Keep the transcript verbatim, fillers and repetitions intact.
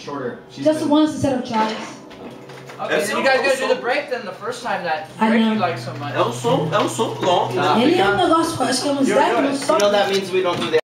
shorter. She's Just been... once instead of twice. Okay, then you guys gotta do the break then the first time that break you like so much. É um som, é um som longo. Ele é um negócio, acho que é uns dez minutos só. You know that means we don't do the